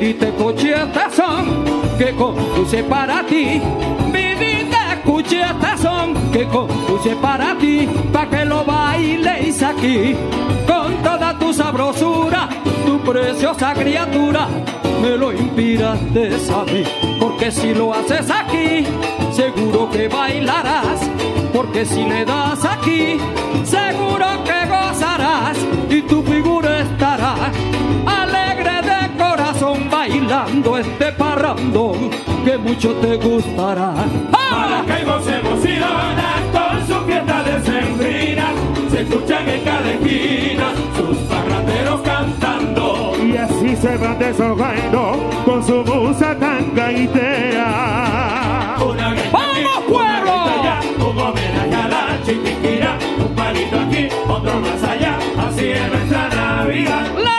y te escuché este son que compuse para ti. Viví, te escuché este son que compuse para ti, pa' que lo bailes aquí con toda tu sabrosura, tu preciosa criatura. Me lo inspiraste a mí, porque si lo haces aquí, seguro que bailarás, porque si le das aquí, seguro que gozarás y tu figura estará alegre de corazón bailando este parrandón que mucho te gustará. Maracaibo se emociona con su fiesta decembrina, se escuchan en cada esquina sus parranderos cantando, y así se van desahogando con su musa tan gaitea. Una gaita ¡vamos, aquí, pueblo! una gaita allá, un homenaje a la chiquiquira, un palito aquí, otro más allá, así es nuestra Navidad.